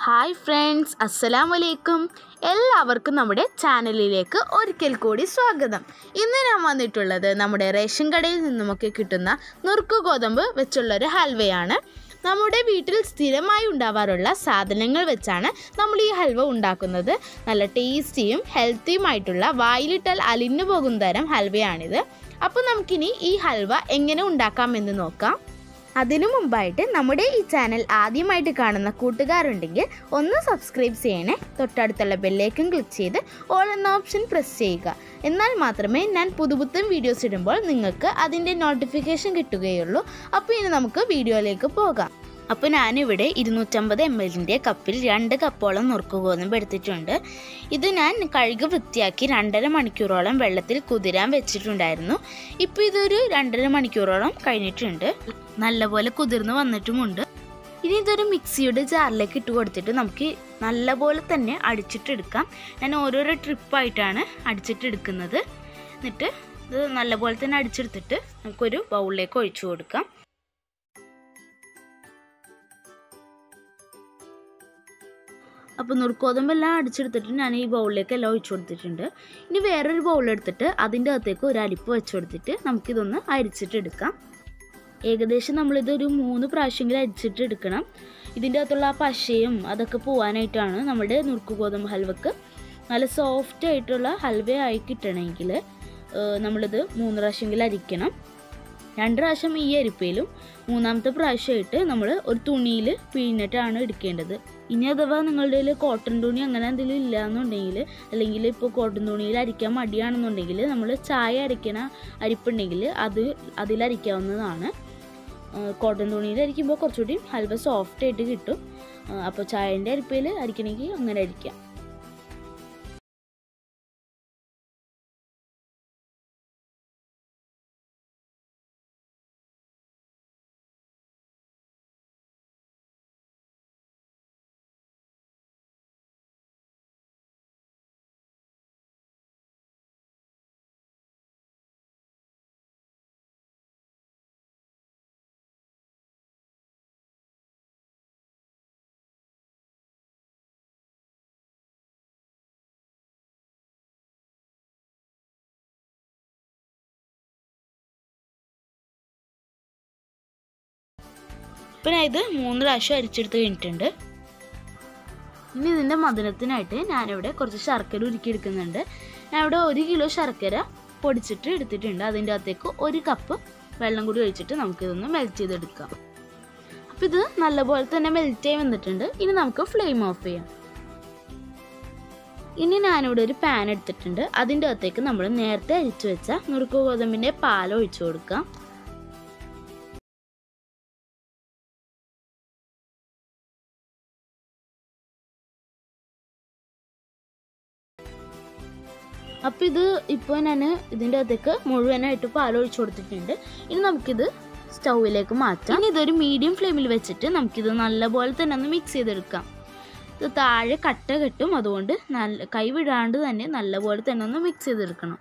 Hi friends, അസ്സലാമലൈക്കും. എല്ലാവർക്കും നമ്മുടെ ചാനലിലേക്ക് ഒരിക്കൽ കൂടി സ്വാഗതം. ഇന്ന് ഞാൻ വന്നിട്ടുള്ളത് നമ്മുടെ റേഷൻ കടയിൽ നിന്നുമൊക്കെ കിട്ടുന്ന നുറുക്ക് ഗോതമ്പ് വെച്ചുള്ളൊരു ഹൽവയാണ്. നമ്മുടെ വീട്ടിൽ സ്ഥിരമായി ഉണ്ടാവാറുള്ള സാധനങ്ങൾ വെച്ചാണ് നമ്മൾ ഈ ഹൽവ ഉണ്ടാക്കുന്നത്. നല്ല ടേസ്റ്റിയും ഹെൽത്തിയുമായിട്ടുള്ള വായിലിട്ടാൽ അലിഞ്ഞു പോകുന്ന തരം ഹൽവയാണിത്. അപ്പോൾ നമുക്കിനി ഈ ഹൽവ എങ്ങനെ ഉണ്ടാക്കാമെന്ന് നോക്കാം. അതിനു മുമ്പായിട്ട് നമ്മുടെ ഈ ചാനൽ ആദ്യമായിട്ട് കാണുന്ന കൂട്ടുകാരുണ്ടെങ്കിൽ ഒന്ന് സബ്സ്ക്രൈബ് ചെയ്യണേ. തൊട്ടടുത്തുള്ള ബെല്ലേക്കും ക്ലിക്ക് ചെയ്ത് ഓൾ എന്ന ഓപ്ഷൻ പ്രസ് ചെയ്യുക. എന്നാൽ മാത്രമേ ഞാൻ പുതുപുത്തൻ വീഡിയോസ് ഇടുമ്പോൾ നിങ്ങൾക്ക് അതിൻ്റെ നോട്ടിഫിക്കേഷൻ കിട്ടുകയുള്ളൂ. അപ്പോൾ ഇനി നമുക്ക് വീഡിയോയിലേക്ക് പോകാം. അപ്പോൾ ഞാനിവിടെ 250 ml കപ്പിൽ 2 കപ്പോളം നുറുക്ക് ഗോതമ്പ് എടുത്തിട്ടുണ്ട്. ഇത് ഞാൻ കഴുകി വൃത്തിയാക്കി 2.5 മണിക്കൂറോളം വെള്ളത്തിൽ കുതിരാൻ വെച്ചിട്ടുണ്ടായിരുന്നു. ഇപ്പോൾ ഇതൊരു 2.5 മണിക്കൂറോളം കഴിഞ്ഞിട്ടുണ്ട്. നല്ലപോലെ കുതിർന്ന് വന്നിട്ടുമുണ്ട്. ഇനി ഇതൊരു മിക്സിയുടെ ജാറിലേക്ക് ഇട്ട് കൊടുത്തിട്ട് നമുക്ക് നല്ലപോലെ തന്നെ അടിച്ചിട്ടെടുക്കാം. ഞാൻ ഓരോരോ ട്രിപ്പായിട്ടാണ് അടിച്ചിട്ടെടുക്കുന്നത്. എന്നിട്ട് ഇത് നല്ലപോലെ തന്നെ അടിച്ചെടുത്തിട്ട് നമുക്കൊരു ബൗളിലേക്ക് ഒഴിച്ചു കൊടുക്കാം. അപ്പോൾ നുറുക്കോതമ്പെല്ലാം അടിച്ചെടുത്തിട്ട് ഞാൻ ഈ ബൗളിലേക്ക് എല്ലാം ഒഴിച്ചു കൊടുത്തിട്ടുണ്ട്. ഇനി വേറൊരു ബൗളെടുത്തിട്ട് അതിൻ്റെ അകത്തേക്ക് ഒരു അരിപ്പ് വെച്ച് കൊടുത്തിട്ട് നമുക്കിതൊന്ന് അരിച്ചിട്ടെടുക്കാം. ഏകദേശം നമ്മളിതൊരു 3 പ്രാവശ്യമെങ്കിലും അരിച്ചിട്ടെടുക്കണം. ഇതിൻ്റെ അകത്തുള്ള ആ പശയും അതൊക്കെ പോകാനായിട്ടാണ്. നമ്മുടെ നുറുക്ക് ഗോതമ്പ് ഹൽവക്ക് നല്ല സോഫ്റ്റ് ആയിട്ടുള്ള ഹൽവയായി കിട്ടണമെങ്കിൽ നമ്മളിത് 3 പ്രാവശ്യമെങ്കിലും അരിക്കണം. 2 പ്രാവശ്യം ഈ അരിപ്പയിലും 3ാമത്തെ പ്രാവശ്യമായിട്ട് നമ്മൾ ഒരു തുണിയിൽ പിഴിഞ്ഞിട്ടാണ് എടുക്കേണ്ടത്. ഇനി അഥവാ നിങ്ങളുടെ കയ്യിൽ കോട്ടൺ തുണി അങ്ങനെ എന്തെങ്കിലും ഇല്ല എന്നുണ്ടെങ്കിൽ, അല്ലെങ്കിൽ ഇപ്പോൾ കോട്ടൺ തുണിയിൽ അരിക്കാൻ മടിയാണെന്നുണ്ടെങ്കിൽ നമ്മൾ ചായ അരയ്ക്കണ അരിപ്പുണ്ടെങ്കിൽ അതിലരിക്കാവുന്നതാണ്. കോട്ടൺ തുണിയിൽ അരിക്കുമ്പോൾ കുറച്ചുകൂടി ഹൽവ സോഫ്റ്റ് ആയിട്ട് കിട്ടും. അപ്പോൾ ചായൻ്റെ അരിപ്പയിൽ അരിക്കണമെങ്കിൽ അങ്ങനെ അരിക്കാം. ഇപ്പം ഞാൻ ഇത് 3 പ്രാവശ്യം അരിച്ചെടുത്ത് കഴിഞ്ഞിട്ടുണ്ട്. ഇനി ഇതിൻ്റെ മധുരത്തിനായിട്ട് ഞാനിവിടെ കുറച്ച് ശർക്കര ഉരുക്കിയെടുക്കുന്നുണ്ട്. ഞാനിവിടെ 1 കിലോ ശർക്കര പൊടിച്ചിട്ട് എടുത്തിട്ടുണ്ട്. അതിൻ്റെ അകത്തേക്ക് 1 കപ്പ് വെള്ളം കൂടി ഒഴിച്ചിട്ട് നമുക്കിതൊന്ന് മെൽറ്റ് ചെയ്തെടുക്കാം. അപ്പോൾ ഇത് നല്ലപോലെ തന്നെ മെൽറ്റായി വന്നിട്ടുണ്ട്. ഇനി നമുക്ക് ഫ്ലെയിം ഓഫ് ചെയ്യാം. ഇനി ഞാനിവിടെ ഒരു പാൻ എടുത്തിട്ടുണ്ട്. അതിൻ്റെ അകത്തേക്ക് നമ്മൾ നേരത്തെ അരിച്ചു വെച്ച നുറുക്ക് ഗോതമ്പിൻ്റെ പാൽ ഒഴിച്ചു കൊടുക്കാം. അപ്പോൾ ഇപ്പോൾ ഞാൻ ഇതിൻ്റെ അകത്തേക്ക് മുഴുവനായിട്ട് പാലൊഴിച്ച് കൊടുത്തിട്ടുണ്ട്. ഇനി നമുക്കിത് സ്റ്റൗവിലേക്ക് മാറ്റാം. ഇനി ഇതൊരു മീഡിയം ഫ്ലെയിമിൽ വെച്ചിട്ട് നമുക്കിത് നല്ലപോലെ തന്നെ ഒന്ന് മിക്സ് ചെയ്തെടുക്കാം. ഇത് താഴെ കട്ട കെട്ടും, അതുകൊണ്ട് കൈ വിടാണ്ട് തന്നെ നല്ലപോലെ തന്നെ ഒന്ന് മിക്സ് ചെയ്തെടുക്കണം.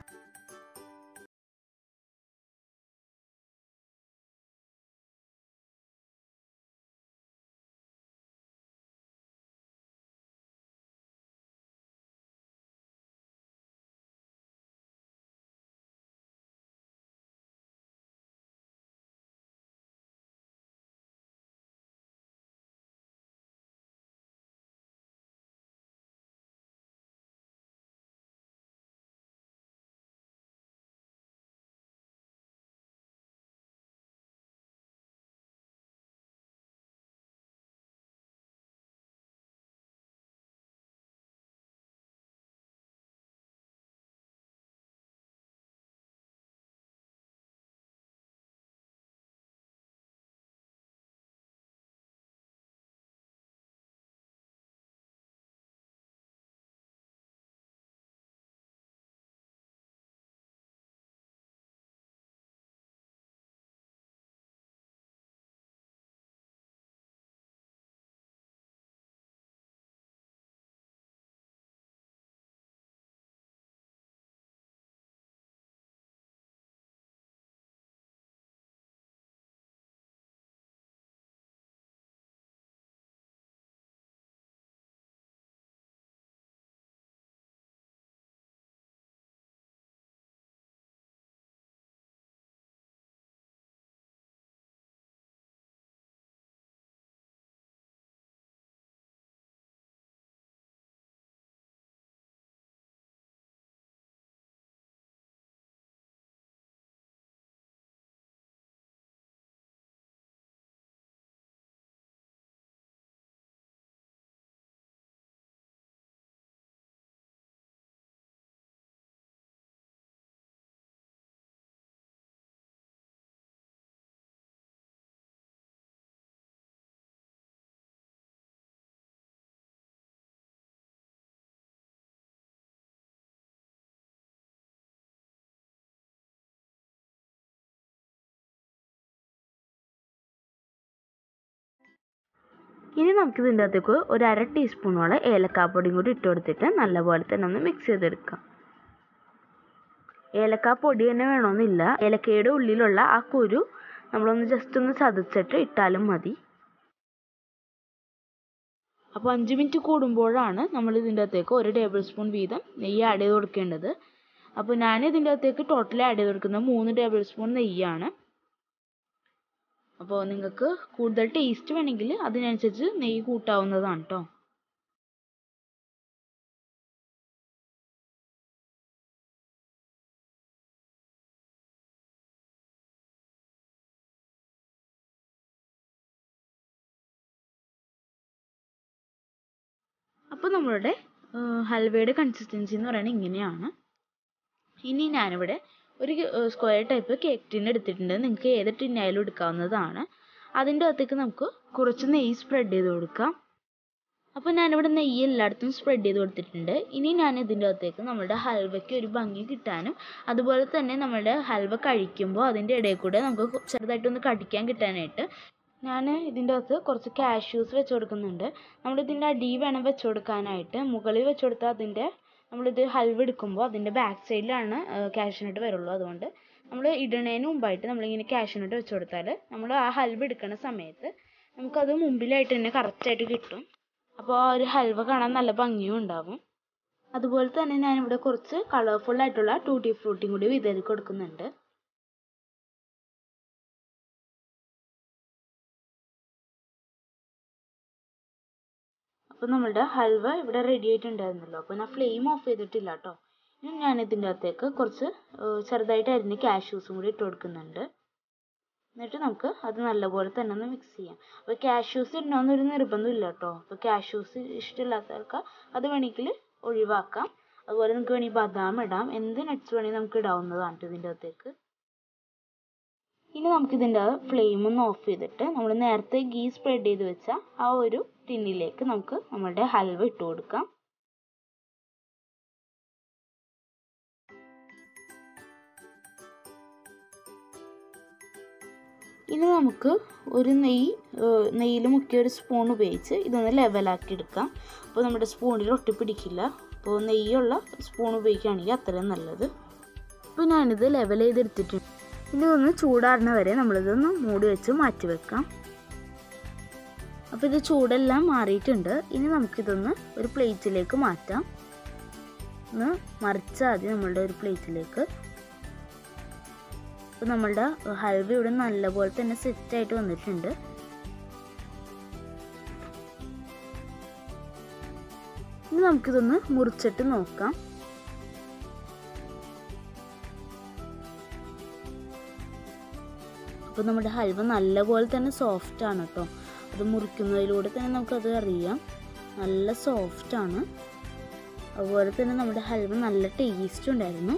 ഇനി നമുക്കിതിൻ്റെ അകത്തേക്ക് ഒരു 1/2 ടീസ്പൂണോളം ഏലക്കാപ്പൊടിയും കൂടി ഇട്ട് കൊടുത്തിട്ട് നല്ലപോലെ തന്നെ ഒന്ന് മിക്സ് ചെയ്തെടുക്കാം. ഏലക്കാപ്പൊടി തന്നെ വേണമെന്നില്ല, ഏലക്കയുടെ ഉള്ളിലുള്ള ആ കുരു നമ്മളൊന്ന് ജസ്റ്റ് ഒന്ന് ചതച്ചിട്ട് ഇട്ടാലും മതി. അപ്പോൾ 5 മിനിറ്റ് കൂടുമ്പോഴാണ് നമ്മൾ ഇതിൻ്റെ അകത്തേക്ക് 1 ടേബിൾ സ്പൂൺ വീതം നെയ്യ് ആഡ് ചെയ്ത് കൊടുക്കേണ്ടത്. അപ്പോൾ ഞാൻ ഇതിൻ്റെ അകത്തേക്ക് ടോട്ടൽ ആഡ് ചെയ്ത് കൊടുക്കുന്നത് 3 ടേബിൾ സ്പൂൺ നെയ്യാണ്. അപ്പോൾ നിങ്ങൾക്ക് കൂടുതൽ ടേസ്റ്റ് വേണമെങ്കിൽ അതിനനുസരിച്ച് നെയ്യ് കൂട്ടാവുന്നതാണ് കേട്ടോ. അപ്പോൾ നമ്മളുടെ ഹൽവയുടെ കൺസിസ്റ്റൻസി എന്ന് പറയുന്നത് ഇങ്ങനെയാണ്. ഇനി ഞാനിവിടെ ഒരു സ്ക്വയർ ടൈപ്പ് കേക്ക് ടിൻ എടുത്തിട്ടുണ്ട്. നിങ്ങൾക്ക് ഏത് ടിന്നായാലും എടുക്കാവുന്നതാണ്. അതിൻ്റെ അകത്തേക്ക് നമുക്ക് കുറച്ച് നെയ്യ് സ്പ്രെഡ് ചെയ്ത് കൊടുക്കാം. അപ്പോൾ ഞാനിവിടെ നെയ്യ് എല്ലായിടത്തും സ്പ്രെഡ് ചെയ്ത് കൊടുത്തിട്ടുണ്ട്. ഇനി ഞാൻ ഇതിൻ്റെ അകത്തേക്ക് നമ്മുടെ ഹൽവയ്ക്ക് ഒരു ഭംഗി കിട്ടാനും അതുപോലെ തന്നെ നമ്മുടെ ഹൽവ കഴിക്കുമ്പോൾ അതിൻ്റെ ഇടയിൽ കൂടെ നമുക്ക് ചെറുതായിട്ടൊന്ന് കടിക്കാൻ കിട്ടാനായിട്ട് ഞാൻ ഇതിൻ്റെ അകത്ത് കുറച്ച് കാഷ്യൂസ് വെച്ച് കൊടുക്കുന്നുണ്ട്. നമ്മളിതിൻ്റെ അടി വേണം വെച്ച് കൊടുക്കാനായിട്ട്. മുകളിൽ വെച്ച് കൊടുത്താൽ നമ്മളിത് ഹൽവ എടുക്കുമ്പോൾ അതിൻ്റെ ബാക്ക് സൈഡിലാണ് കാഷ്യൂനട്ട് വരുള്ളൂ. അതുകൊണ്ട് നമ്മൾ ഇടണതിന് മുമ്പായിട്ട് നമ്മളിങ്ങനെ കാഷ്യൂനട്ട് വെച്ച് കൊടുത്താൽ നമ്മൾ ആ ഹൽവ എടുക്കുന്ന സമയത്ത് നമുക്കത് മുമ്പിലായിട്ട് തന്നെ കറക്റ്റായിട്ട് കിട്ടും. അപ്പോൾ ആ ഒരു ഹൽവ കാണാൻ നല്ല ഭംഗിയും ഉണ്ടാവും. അതുപോലെ തന്നെ ഞാനിവിടെ കുറച്ച് കളർഫുള്ളായിട്ടുള്ള ടൂട്ടി ഫ്രൂട്ടിയും കൂടി വിതറി കൊടുക്കുന്നുണ്ട്. അപ്പോൾ നമ്മുടെ ഹൽവ ഇവിടെ റെഡി ആയിട്ടുണ്ടായിരുന്നല്ലോ. അപ്പോൾ ഞാൻ ഫ്ലെയിം ഓഫ് ചെയ്തിട്ടില്ല കേട്ടോ. ഇനി ഞാനിതിൻ്റെ അകത്തേക്ക് കുറച്ച് ചെറുതായിട്ട് അരിഞ്ഞ് കാഷ്യൂസും കൂടി ഇട്ട് കൊടുക്കുന്നുണ്ട്. എന്നിട്ട് നമുക്ക് അത് നല്ലപോലെ തന്നെ ഒന്ന് മിക്സ് ചെയ്യാം. അപ്പോൾ കാഷ്യൂസ് ഇടണമെന്നൊരു നിർബന്ധമില്ല കേട്ടോ. അപ്പോൾ കാഷ്യൂസ് ഇഷ്ടമില്ലാത്തവർക്ക് അത് വേണമെങ്കിൽ ഒഴിവാക്കാം. അതുപോലെ നമുക്ക് വേണമെങ്കിൽ ബദാം ഇടാം, എന്ത് നട്ട്സ് വേണമെങ്കിൽ നമുക്ക് ഇടാവുന്നതാണ് ഇതിൻ്റെ അകത്തേക്ക്. ഇനി നമുക്കിതിൻ്റെ ഫ്ലെയിം ഒന്ന് ഓഫ് ചെയ്തിട്ട് നമ്മൾ നേരത്തെ ഗീ സ്പ്രെഡ് ചെയ്ത് വെച്ച ആ ഒരു ടിന്നിലേക്ക് നമുക്ക് നമ്മുടെ ഹൽവ ഇട്ട് കൊടുക്കാം. ഇനി നമുക്ക് ഒരു നെയ്യിൽ മുക്കിയ ഒരു സ്പൂൺ ഉപയോഗിച്ച് ഇതൊന്ന് ലെവലാക്കി എടുക്കാം. അപ്പോൾ നമ്മുടെ സ്പൂണിൽ ഒട്ടിപ്പിടിക്കില്ല. അപ്പോൾ നെയ്യുള്ള സ്പൂൺ ഉപയോഗിക്കുകയാണെങ്കിൽ അത്രയും നല്ലത്. അപ്പോൾ ഞാനിത് ലെവൽ ചെയ്തെടുത്തിട്ടുണ്ട്. ഇനി ഇതൊന്ന് ചൂടാറുന്ന വരെ നമ്മളിതൊന്ന് മൂടി വെച്ച് മാറ്റി വെക്കാം. അപ്പോൾ ഇത് ചൂടെല്ലാം മാറിയിട്ടുണ്ട്. ഇനി നമുക്കിതൊന്ന് ഒരു പ്ലേറ്റിലേക്ക് മാറ്റാം. ഒന്ന് മറിച്ചാൽ മതി നമ്മളുടെ ഒരു പ്ലേറ്റിലേക്ക്. അപ്പോൾ നമ്മളുടെ ഹൽവ ഇവിടെ നല്ലപോലെ തന്നെ സെറ്റായിട്ട് വന്നിട്ടുണ്ട്. ഇനി നമുക്കിതൊന്ന് മുറിച്ചിട്ട് നോക്കാം. അപ്പോൾ നമ്മുടെ ഹൽവ നല്ലപോലെ തന്നെ സോഫ്റ്റാണ് കേട്ടോ. അത് മുറിക്കുന്നതിലൂടെ തന്നെ നമുക്കത് അറിയാം, നല്ല സോഫ്റ്റാണ്. അതുപോലെ തന്നെ നമ്മുടെ ഹൽവ നല്ല ടേസ്റ്റ് ഉണ്ടായിരുന്നു.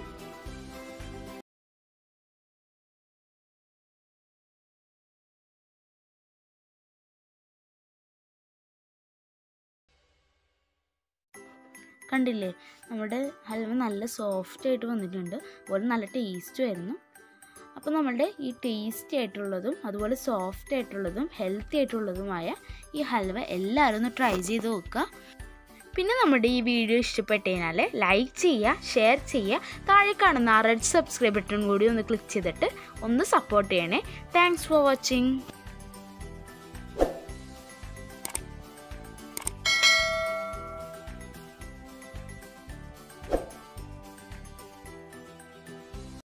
കണ്ടില്ലേ, നമ്മുടെ ഹൽവ നല്ല സോഫ്റ്റായിട്ട് വന്നിട്ടുണ്ട്. അതുപോലെ നല്ല ടേസ്റ്റും ആയിരുന്നു. അപ്പോൾ നമ്മളുടെ ഈ ടേസ്റ്റി ആയിട്ടുള്ളതും അതുപോലെ സോഫ്റ്റ് ആയിട്ടുള്ളതും ഹെൽത്തി ആയിട്ടുള്ളതുമായ ഈ ഹൽവ എല്ലാവരും ഒന്ന് ട്രൈ ചെയ്ത് നോക്കുക. പിന്നെ നമ്മുടെ ഈ വീഡിയോ ഇഷ്ടപ്പെട്ടതിനാൽ ലൈക്ക് ചെയ്യുക, ഷെയർ ചെയ്യുക, താഴെ കാണുന്ന ആ റെഡ് സബ്സ്ക്രൈബ് ബട്ടൺ കൂടി ഒന്ന് ക്ലിക്ക് ചെയ്തിട്ട് ഒന്ന് സപ്പോർട്ട് ചെയ്യണേ. Thanks for watching.